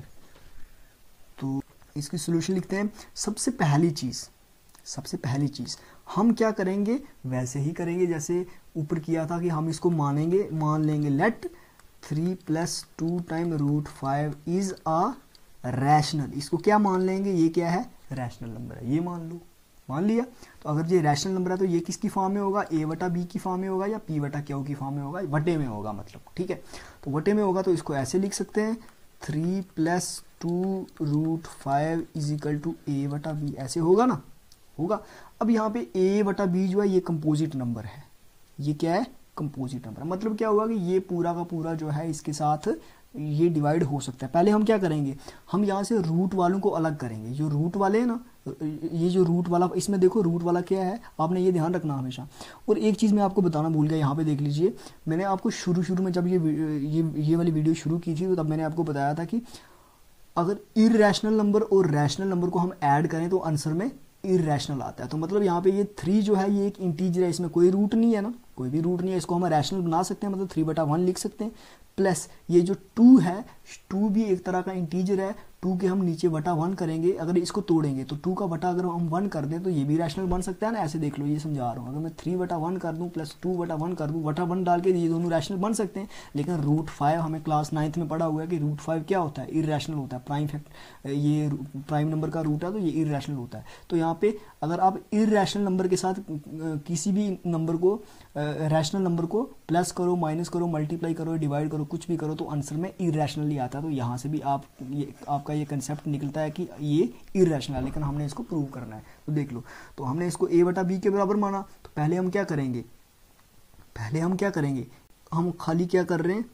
तो इसकी सोल्यूशन लिखते हैं। सबसे पहली चीज सबसे पहली चीज हम क्या करेंगे, वैसे ही करेंगे जैसे ऊपर किया था कि हम इसको मानेंगे, मान लेंगे let three plus two time root five is a rational. इसको क्या मान लेंगे, ये क्या है, रैशनल नंबर है, ये मान लो, मान लिया। तो अगर ये रैशनल नंबर है तो ये किसकी फॉर्म में होगा, ए वटा बी की फॉर्म में होगा या पी वटा क्यू की फॉर्म में होगा, वटे में होगा मतलब, ठीक है। तो वटे में होगा तो इसको ऐसे लिख सकते हैं, three plus two root five is equal to A वटा बी, ऐसे होगा ना, होगा। अब यहाँ पे ए वटा बी जो है ये कंपोजिट नंबर है, ये क्या है, कंपोजिट नंबर। मतलब क्या हुआ कि ये पूरा का पूरा जो है इसके साथ ये डिवाइड हो सकता है। पहले हम क्या करेंगे, हम यहाँ से रूट वालों को अलग करेंगे। जो रूट वाले हैं ना, ये जो रूट वाला, इसमें देखो रूट वाला क्या है, आपने ये ध्यान रखना हमेशा। और एक चीज़ मैं आपको बताना भूल गया, यहाँ पे देख लीजिए, मैंने आपको शुरू शुरू में जब ये ये ये वाली वीडियो शुरू की थी तो तब मैंने आपको बताया था कि अगर इरेशनल नंबर और रैशनल नंबर को हम ऐड करें तो आंसर में इरेशनल आता है। तो मतलब यहाँ पे ये थ्री जो है ये एक इंटीजर है, इसमें कोई रूट नहीं है ना, कोई भी रूट नहीं है, इसको हम रैशनल बना सकते हैं, मतलब थ्री बटा वन लिख सकते हैं। प्लस ये जो टू है, टू भी एक तरह का इंटीजर है, टू के हम नीचे बटा वन करेंगे, अगर इसको तोड़ेंगे तो टू का बटा अगर हम वन कर दें तो ये भी रैशनल बन सकता है ना। ऐसे देख लो, ये समझा रहा हूँ, अगर मैं थ्री बटा वन कर दूँ प्लस टू बटा वन कर दूँ, बटा वन डाल के ये दोनों रैशनल बन सकते हैं। लेकिन रूट फाइव हमें क्लास नाइन्थ में पढ़ा हुआ है कि रूट फाइव क्या होता है, इरेशनल होता है। प्राइम फैक्ट ये प्राइम नंबर का रूट है तो ये इरेशनल होता है। तो यहाँ पे अगर आप इरेशनल नंबर के साथ किसी भी नंबर को, रैशनल नंबर को प्लस करो, माइनस करो, मल्टीप्लाई करो, डिवाइड करो, कुछ भी करो तो आंसर में इरेशनल ही आता है। तो यहाँ से भी आप ये आपका ये कंसेप्ट निकलता है कि ये इरेशनल है, लेकिन हमने इसको प्रूव करना है। तो देख लो, तो हमने इसको ए बटा बी के बराबर माना, तो पहले हम क्या करेंगे, पहले हम क्या करेंगे, हम खाली क्या कर रहे हैं,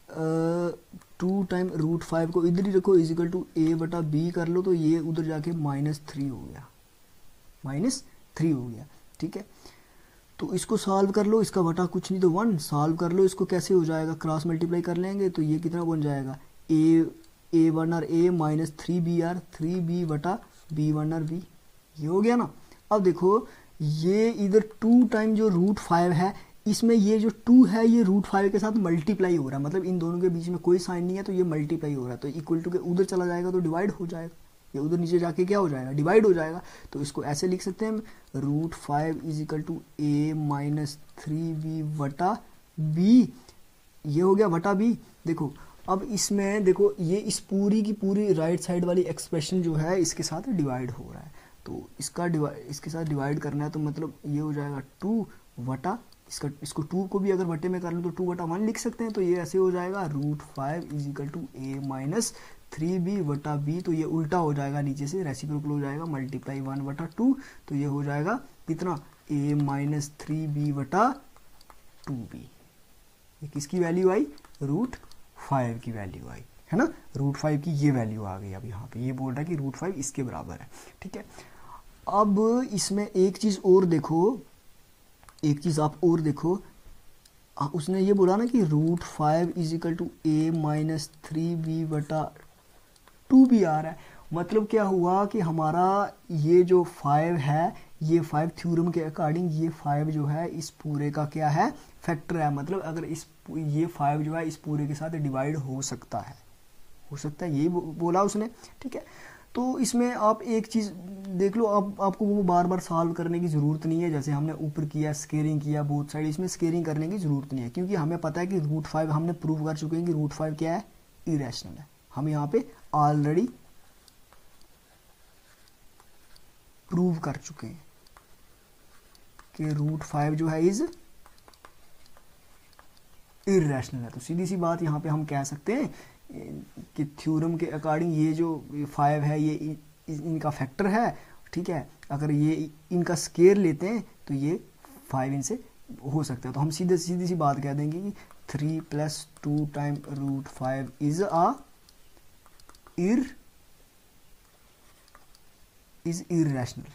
टू टाइम रूट फाइव को इधर ही रखो, इजिकल टू ए बटा बी कर लो, तो ये उधर जाके माइनस थ्री हो गया, माइनस थ्री हो गया, ठीक है। तो इसको सॉल्व कर लो, इसका बटा कुछ नहीं तो वन, सॉल्व कर लो, इसको कैसे हो जाएगा, क्रॉस मल्टीप्लाई कर लेंगे तो ये कितना बन जाएगा, A A one are A minus three B are, three B बटा बी वन आर बी, ये हो गया ना। अब देखो ये इधर टू टाइम जो रूट फाइव है, इसमें ये जो टू है ये रूट फाइव के साथ मल्टीप्लाई हो रहा है, मतलब इन दोनों के बीच में कोई साइन नहीं है तो ये मल्टीप्लाई हो रहा है। तो इक्वल टू के उधर चला जाएगा तो डिवाइड हो जाएगा, ये उधर नीचे जाके क्या हो जाएगा, डिवाइड हो जाएगा। तो इसको ऐसे लिख सकते हैं, root five is equal to A minus three B वटा बी, ये हो गया वटा बी। देखो अब इसमें देखो ये इस पूरी की पूरी राइट साइड वाली एक्सप्रेशन जो है इसके साथ डिवाइड हो रहा है, तो इसका डिवाइड इसके साथ डिवाइड करना है, तो मतलब ये हो जाएगा टू वटा इसका, इसको टू को भी अगर वटे में कर लो तो टू वटा वन लिख सकते हैं। तो ये ऐसे हो जाएगा, root five is equal to A minus three B वटा बी, तो ये उल्टा हो जाएगा, नीचे से रेसिप्रोकल हो जाएगा, मल्टीप्लाई वन वटा टू, तो ये हो जाएगा कितना, ए माइनस थ्री बी वटा टू बी। ये किसकी वैल्यू आई, रूट फाइव की वैल्यू आई, है ना, रूट फाइव की ये वैल्यू आ गई। अब यहाँ पे ये बोल रहा है कि रूट फाइव इसके बराबर है, ठीक है। अब इसमें एक चीज़ और देखो, एक चीज़ आप और देखो, उसने ये बोला ना कि root five is equal to A minus three B बटा टू बी आ रहा है। मतलब क्या हुआ कि हमारा ये जो फाइव है, ये फाइव थ्योरम के अकॉर्डिंग ये फाइव जो है इस पूरे का क्या है, फैक्टर है। मतलब अगर इस ये फाइव जो है इस पूरे के साथ डिवाइड हो सकता है, हो सकता है यही बोला उसने, ठीक है। तो इसमें आप एक चीज़ देख लो, आप आपको वो बार बार सॉल्व करने की ज़रूरत नहीं है, जैसे हमने ऊपर किया स्केयरिंग किया बोथ साइड, इसमें स्केयरिंग करने की ज़रूरत नहीं है, क्योंकि हमें पता है कि रूट फाइव हमने प्रूव कर चुके हैं कि रूट फाइव क्या है, इरेशनल है। हम यहाँ पे ऑलरेडी प्रूव कर चुके हैं कि रूट फाइव जो है इज इरेशनल है। तो सीधी सी बात यहाँ पे हम कह सकते हैं कि थ्योरम के अकॉर्डिंग ये जो फाइव है ये इनका फैक्टर है, ठीक है। अगर ये इनका स्केयर लेते हैं तो ये फाइव इनसे हो सकता है। तो हम सीधे सीधी सी बात कह देंगे कि three plus two time root five is a ir is irrational,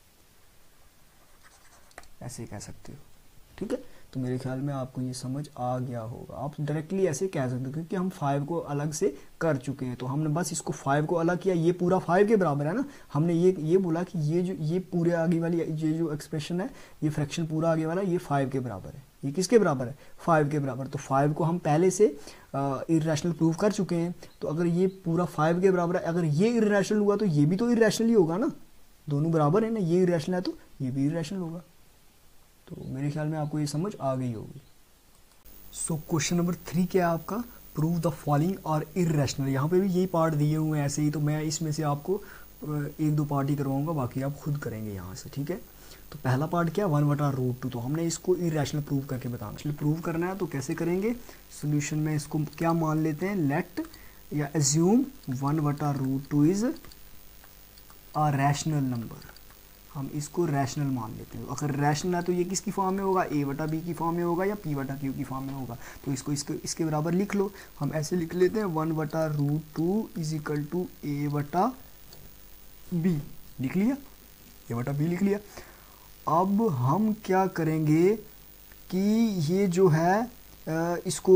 ऐसे कह सकते हो, ठीक है। तो मेरे ख्याल में आपको ये समझ आ गया होगा। आप डायरेक्टली ऐसे कह सकते हो क्योंकि हम फाइव को अलग से कर चुके हैं, तो हमने बस इसको फाइव को अलग किया, ये पूरा फाइव के बराबर है ना। हमने ये ये बोला कि ये जो ये पूरे आगे वाली ये जो एक्सप्रेशन है, ये फ्रैक्शन पूरा आगे वाला, ये फाइव के बराबर है। ये किसके बराबर है, फाइव के बराबर। तो फाइव को हम पहले से इरेशनल प्रूव कर चुके हैं, तो अगर ये पूरा फाइव के बराबर है, अगर ये इरेशनल हुआ तो ये भी तो इरेशनल ही होगा ना, दोनों बराबर है ना, ये इरेशनल है तो ये भी इरेशनल होगा। तो मेरे ख्याल में आपको ये समझ आ गई होगी। सो क्वेश्चन नंबर थ्री क्या है आपका, प्रूव द फॉलोइंग और इरेशनल। यहाँ पे भी यही पार्ट दिए हुए हैं ऐसे ही, तो मैं इसमें से आपको एक दो पार्ट ही करवाऊंगा, बाकी आप खुद करेंगे यहाँ से, ठीक है। तो पहला पार्ट क्या, वन बटा रूट टू, तो हमने इसको इरेशनल प्रूव करके बताना। इसलिए प्रूव करना है तो कैसे करेंगे, सोल्यूशन में इसको क्या मान लेते हैं, लेट या एज्यूम वन बटा root two is a rational number. हम इसको रैशनल मान लेते हैं। अगर रैशनल है तो ये किसकी फॉर्म में होगा, ए बटा बी की फॉर्म में होगा या पी बटा क्यू की फॉर्म में होगा। तो इसको इसके इसके बराबर लिख लो। हम ऐसे लिख लेते हैं वन बटा root two is equal to A बटा बी, लिख लिया, ए बटा बी लिख लिया। अब हम क्या करेंगे कि ये जो है इसको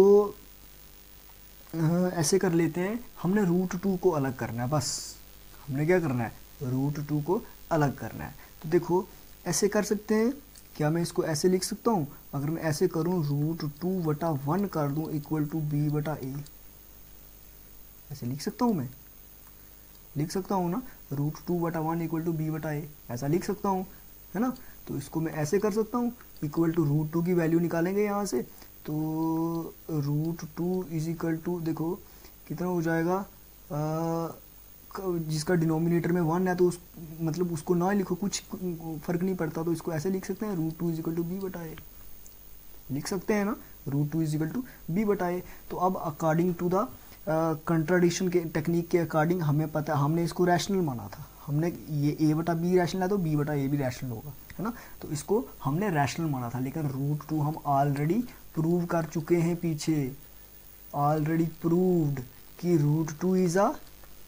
ऐसे कर लेते हैं, हमने रूट टू को अलग करना है, बस हमने क्या करना है, रूट टू को अलग करना है। तो देखो ऐसे कर सकते हैं, क्या मैं इसको ऐसे लिख सकता हूँ, अगर मैं ऐसे करूँ रूट टू बटा वन कर दूँ इक्वल टू बी बटा ए, ऐसे लिख सकता हूँ, मैं लिख सकता हूँ ना, रूट टू बटा वन इक्वल टू बी बटा ए, ऐसा लिख सकता हूँ, है ना। तो इसको मैं ऐसे कर सकता हूँ, इक्वल टू रूट टू की वैल्यू निकालेंगे यहाँ से, तो root two is equal to देखो कितना हो जाएगा, आ, जिसका डिनोमिनेटर में वन है तो उस मतलब उसको ना लिखो, कुछ फर्क नहीं पड़ता, तो इसको ऐसे लिख सकते हैं root two is equal to B बटा ए, लिख सकते हैं ना, root two is equal to B बटा ए। तो अब अकॉर्डिंग टू द कंट्राडिक्शन के टेक्निक के अकॉर्डिंग हमें पता, हमने इसको रैशनल माना था, हमने ये ए बटा बी रैशनल है तो बी बटा ए भी रैशनल होगा, है ना। तो इसको हमने रैशनल माना था, लेकिन रूट टू हम ऑलरेडी प्रूव कर चुके हैं पीछे, ऑलरेडी प्रूव्ड कि root two is a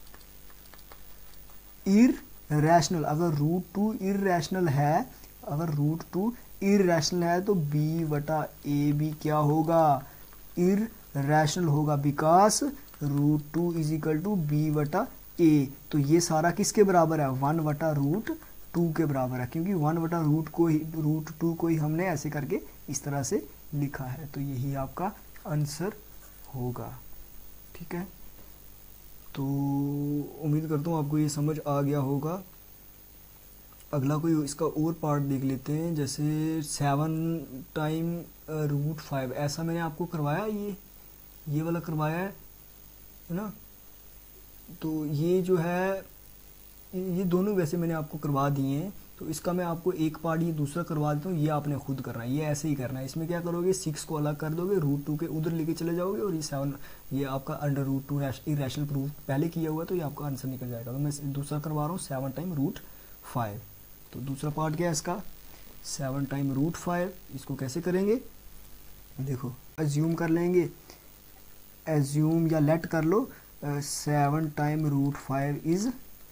irrational. अगर रूट टू इररेशनल है, अगर रूट टू इररेशनल है तो बी बटा ए भी क्या होगा, इररेशनल होगा, because root two is equal to B बटा ए। तो ये सारा किसके बराबर है, वन बटा रूट टू के बराबर है, क्योंकि वन बटा रूट को ही रूट टू को ही हमने ऐसे करके इस तरह से लिखा है। तो यही आपका आंसर होगा, ठीक है। तो उम्मीद करता हूँ आपको ये समझ आ गया होगा। अगला कोई इसका और पार्ट देख लेते हैं, जैसे सेवन टाइम रूट फाइव, ऐसा मैंने आपको करवाया, ये ये वाला करवाया है ना। तो ये जो है ये दोनों वैसे मैंने आपको करवा दिए हैं, तो इसका मैं आपको एक पार्ट ये दूसरा करवा देता हूँ, ये आपने खुद करना है, ये ऐसे ही करना है। इसमें क्या करोगे, सिक्स को अलग कर दोगे, रूट टू के उधर लेके चले जाओगे, और ये सेवन ये आपका under root two irrational proof पहले किया हुआ है, तो ये आपका आंसर निकल जाएगा। तो मैं दूसरा करवा रहा हूँ सेवन टाइम रूट फाइव। तो दूसरा पार्ट क्या है इसका, सेवन टाइम रूट फाइव। इसको कैसे करेंगे, देखो एज्यूम कर लेंगे, एज्यूम या लेट कर लो, seven time root five is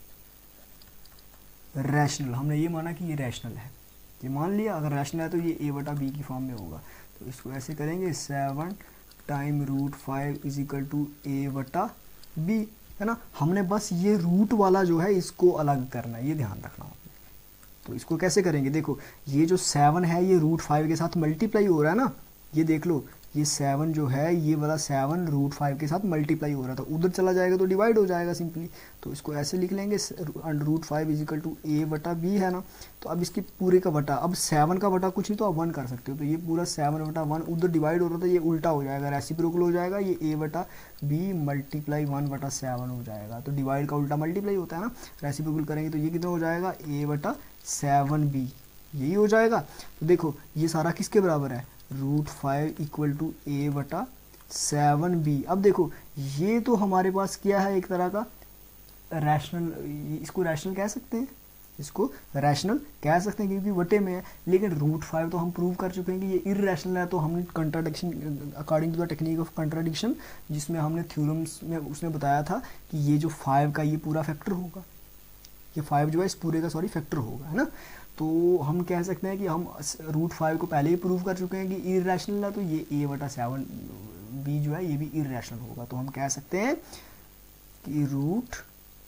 rational. हमने ये माना कि ये रैशनल है, ये मान लिया। अगर रैशनल है तो ये ए बटा बी की फॉर्म में होगा। तो इसको ऐसे करेंगे, seven time root five is equal to A बटा बी, है ना। हमने बस ये रूट वाला जो है इसको अलग करना है, ये ध्यान रखना आपने। तो इसको कैसे करेंगे, देखो ये जो सेवन है ये रूट फाइव के साथ मल्टीप्लाई हो रहा है ना, ये देख लो, ये सेवन जो है ये वाला सेवन रूट फाइव के साथ मल्टीप्लाई हो रहा था, उधर चला जाएगा तो डिवाइड हो जाएगा सिंपली। तो इसको ऐसे लिख लेंगे under root five is equal to A बटा बी है ना। तो अब इसके पूरे का बटा, अब सेवन का बटा कुछ नहीं तो आप वन कर सकते हो, तो ये पूरा सेवन बटा वन उधर डिवाइड हो रहा था, ये उल्टा हो जाएगा, रेसिप्रोकल हो जाएगा, ये ए बटा बी मल्टीप्लाई वन बटा सेवन हो जाएगा। तो डिवाइड का उल्टा मल्टीप्लाई होता है ना, रेसिप्रोकल करेंगे तो ये कितना हो जाएगा, ए बटा सेवन बी, यही हो जाएगा। तो देखो ये सारा किसके बराबर है, root five equal to A बटा सेवन बी। अब देखो ये तो हमारे पास क्या है, एक तरह का रैशनल, इसको रैशनल कह सकते हैं, इसको रैशनल कह सकते हैं क्योंकि वटे में है। लेकिन रूट फाइव तो हम प्रूव कर चुके हैं कि ये इररेशनल है, तो हमने contradiction according to the technique of contradiction, जिसमें हमने थ्योरम्स में उसने बताया था कि ये जो फाइव का ये पूरा फैक्टर होगा, ये फाइव जो है इस पूरे का सॉरी फैक्टर होगा, है ना। तो हम कह सकते हैं कि हम रूट फाइव को पहले ही प्रूव कर चुके हैं कि इररेशनल है, तो ये ए बटा सेवन बी जो है ये भी इररेशनल होगा। तो हम कह सकते हैं कि रूट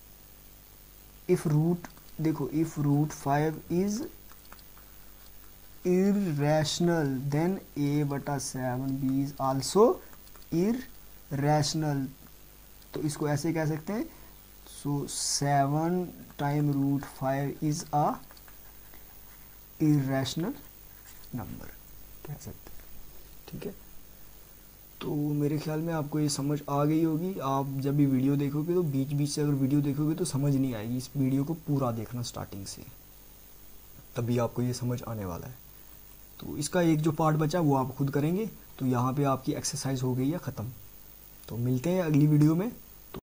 इफ रूट देखो if root five is irrational then A बटा seven B is also irrational. तो इसको ऐसे कह सकते हैं, so seven time root five is a irrational number कह सकते हैं, ठीक है। तो मेरे ख्याल में आपको ये समझ आ गई होगी। आप जब भी वीडियो देखोगे तो बीच बीच से अगर वीडियो देखोगे तो समझ नहीं आएगी, इस वीडियो को पूरा देखना स्टार्टिंग से, तभी आपको ये समझ आने वाला है। तो इसका एक जो पार्ट बचा वो आप खुद करेंगे। तो यहाँ पे आपकी एक्सरसाइज हो गई है ख़त्म। तो मिलते हैं अगली वीडियो में।